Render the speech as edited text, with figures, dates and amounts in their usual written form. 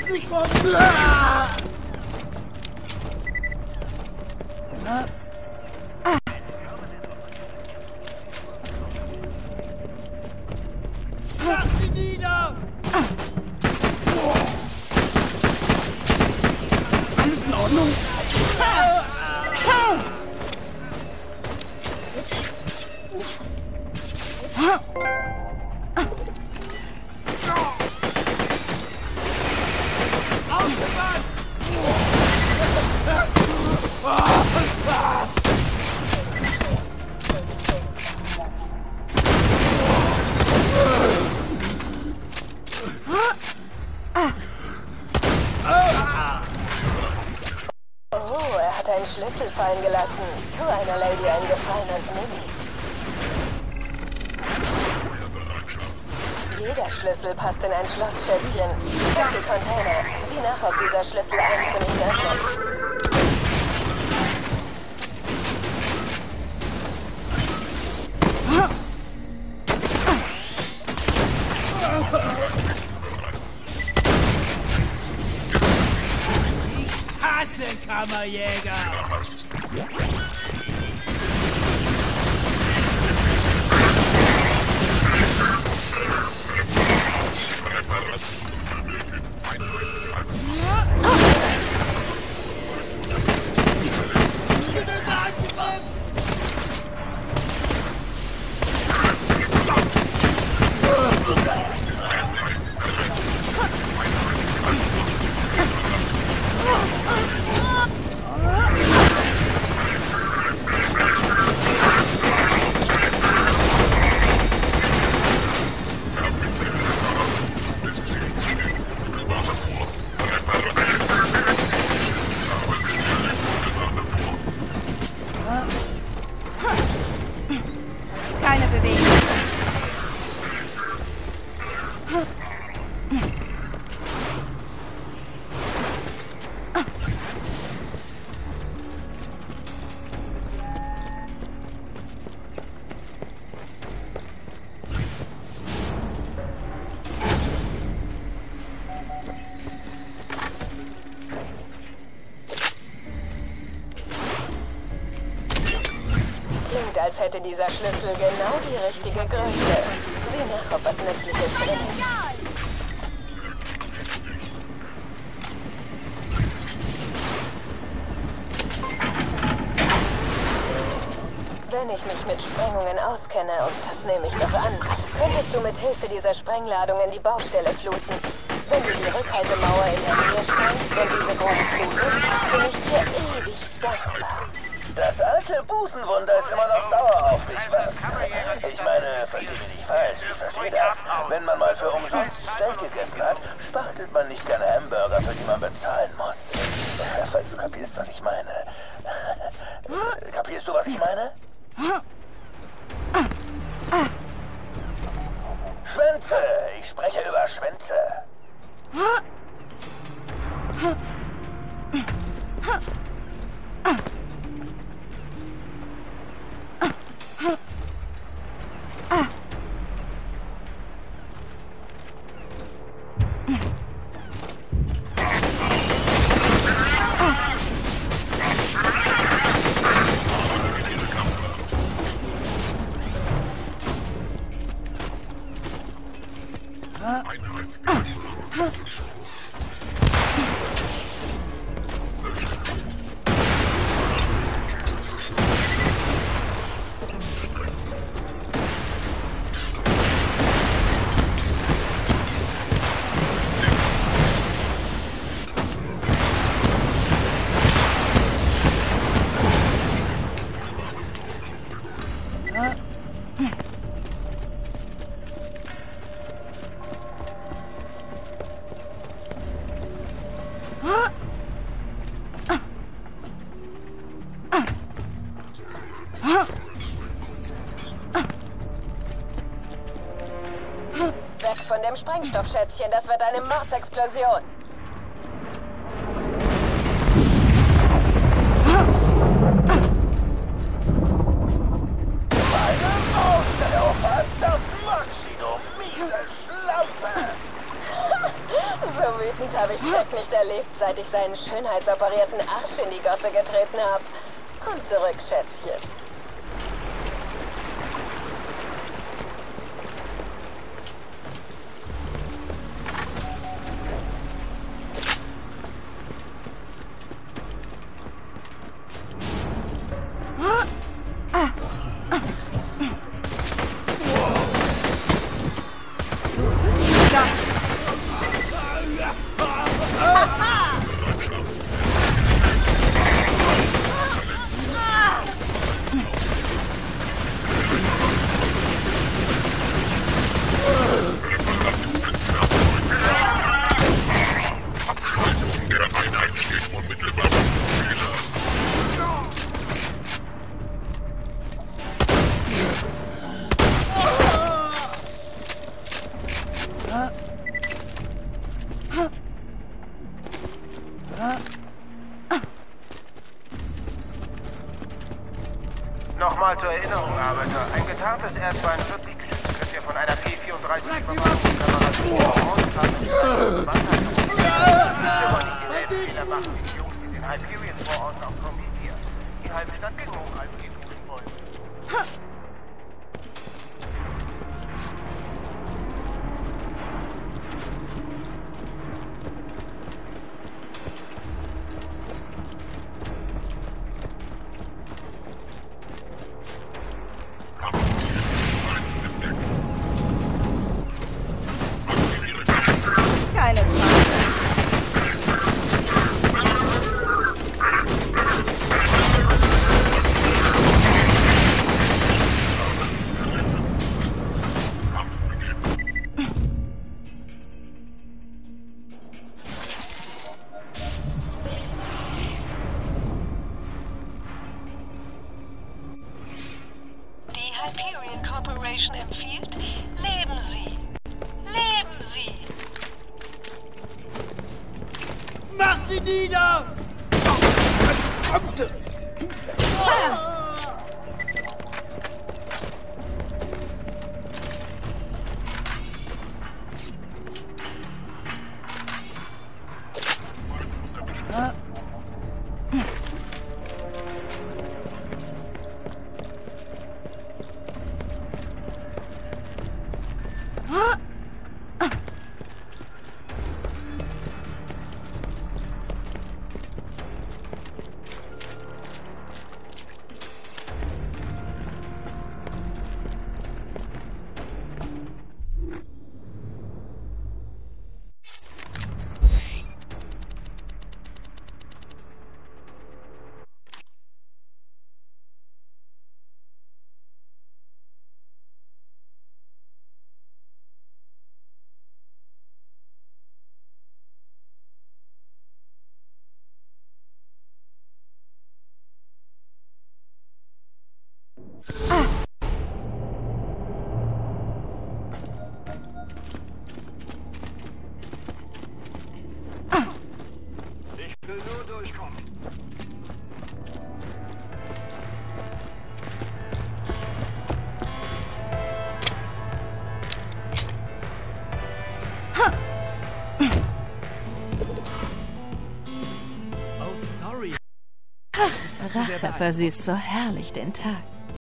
dich von... Schlag sie nieder! Alles in Ordnung? Oh, er hat einen Schlüssel fallen gelassen. Tu einer Lady einen Gefallen und nimm ihn. Jeder Schlüssel passt in ein Schloss, Schätzchen. Check die Container. Sieh nach, ob dieser Schlüssel einen von ihnen öffnet. Kammerjäger! Keine Bewegung. Klingt, als hätte dieser Schlüssel genau die richtige Größe. Sieh nach, ob was Nützliches drin ist. Wenn ich mich mit Sprengungen auskenne, und das nehme ich doch an, könntest du mit Hilfe dieser Sprengladungen die Baustelle fluten. Wenn du die Rückhaltemauer in der Nähe sprengst und diese Grube flutest, bin ich dir ewig dankbar. Das alte Busenwunder ist immer noch sauer auf mich, was? Ich meine, versteh mich nicht falsch, ich verstehe das. Wenn man mal für umsonst Steak gegessen hat, spachtelt man nicht gerne Hamburger, für die man bezahlen muss. Falls du kapierst, was ich meine. Kapierst du, was ich meine? Schwänze! Ich spreche über Schwänze. Weg von dem Sprengstoffschätzchen, das wird eine Mordsexplosion. Meine Baustelle, oh verdammt Maxi, du miese Schlampe! So wie wütend habe ich Jack nicht erlebt, seit ich seinen schönheitsoperierten Arsch in die Gosse getreten habe. Komm zurück, Schätzchen. Nochmal zur Erinnerung, Arbeiter. Ein getarntes R-42 könnt ihr von einer P-34-Verwaltungskamera Fehler machen wie die Jungs in den Hyperion-Vororten auf Prometheus. Die halbe Stadt ging hoch, als sie tun wollten. Keine Frage. Die Hyperion Corporation empfiehlt, leben Sie. Leben Sie. Macht sie nieder! Ich will nur durchkommen. Oh, sorry. Rache versüßt so herrlich den Tag.